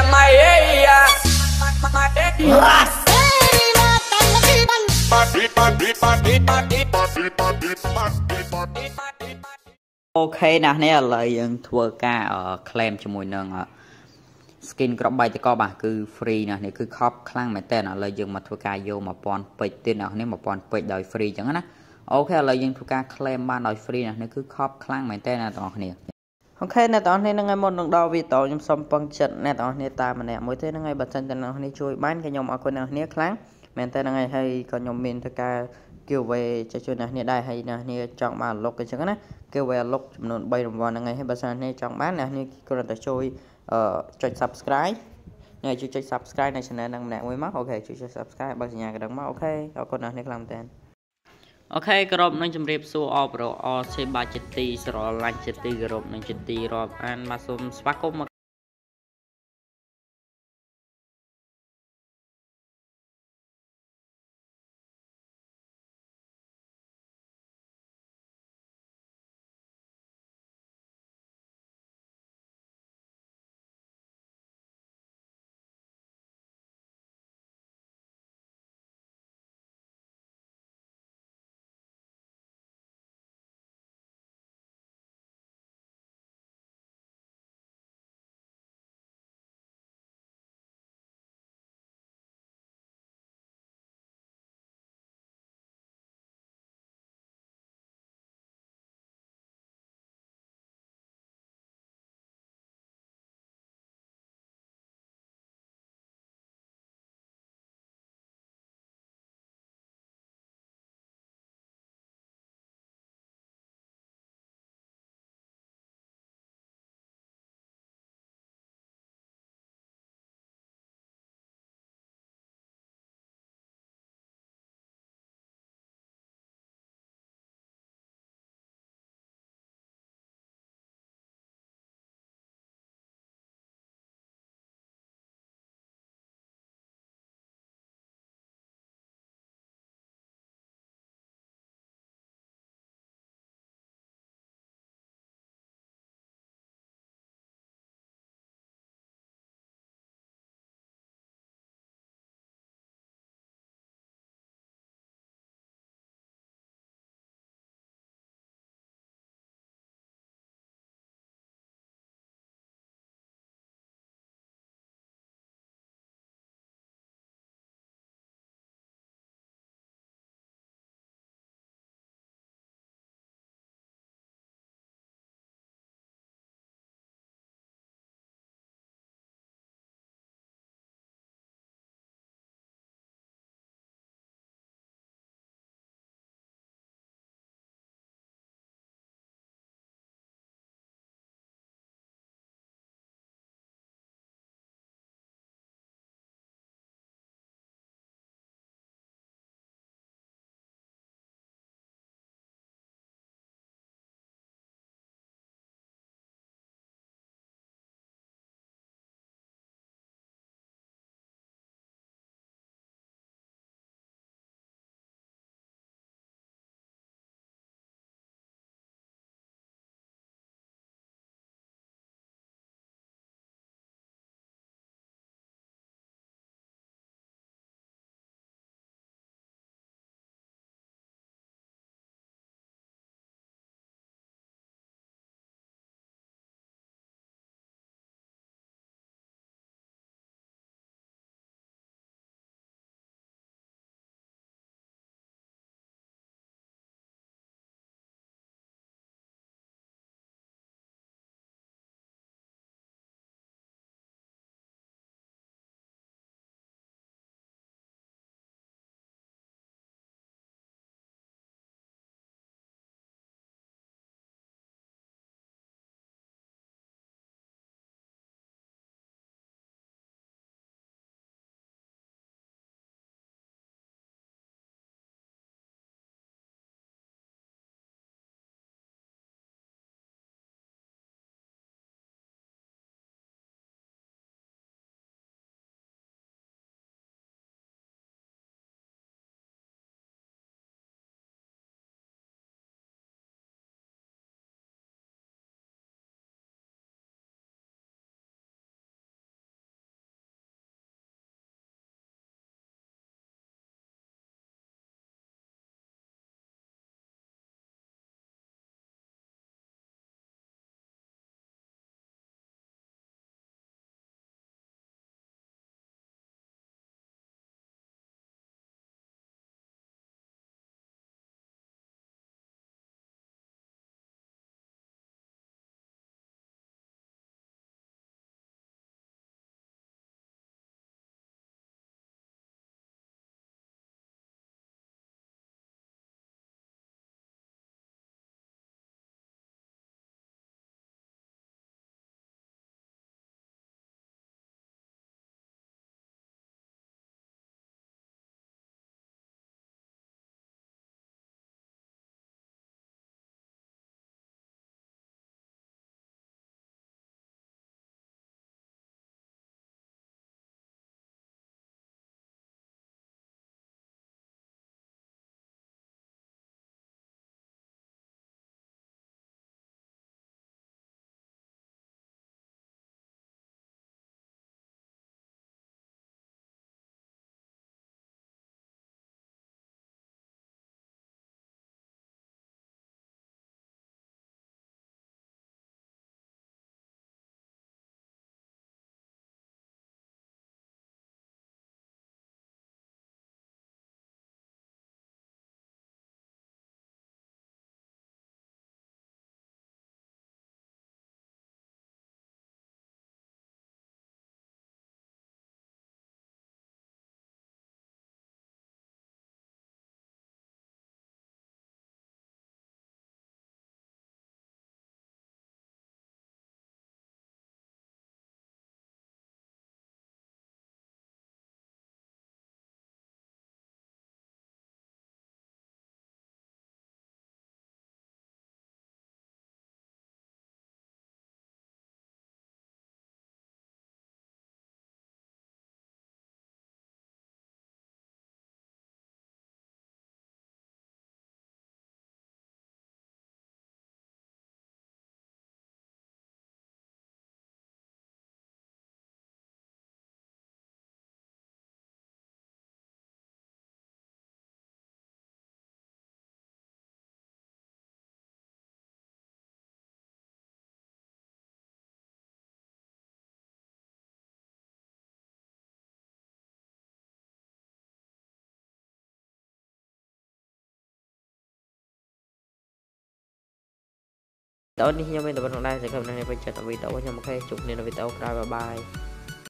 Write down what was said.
ok nè nè là dân thua ca claim cho mùi nâng skin crop bay thì có bà cứ free nè này cứ khóc khăn mẹ tên là dân mà thua ca vô mà pon page tên nào nếu mà pon page đòi free chẳng á ok là dân thua ca claim ban đòi free nè này cứ khóc khăn mẹ tên là toàn nè ok nè toàn này ngay một đồng đo vì tổ nhom xong bằng trận nè toàn này ta mà nè mỗi thế nó ngay bật chân nào này chui bán cái nhom ở con nào nè kháng mẹ tên là ngay hay còn nhom mình thua ca kêu về cho chui nè đây hay nè chọn mà lục cái chẳng á kêu về lục nộn bay đồng vào ngày hay bật sang này chọn bán nè như con là chui cho subscribe này chú cho subscribe này channel năng nè mới mắc ok chú cho subscribe bao nhiêu nhà cái đăng mắc ok ở con nào này làm tên ok group nâng chấm riệp số o pro o c 3 cheti sro lan cheti group nâng cheti rob an masum swakom តើនេះខ្ញុំមានតែប៉ុណ្្នឹងដែរសង្ឃឹមថាអ្នកពេញចិត្តវីដេអូខ្ញុំអូខេជួបគ្នានៅវីដេអូក្រោយបាយ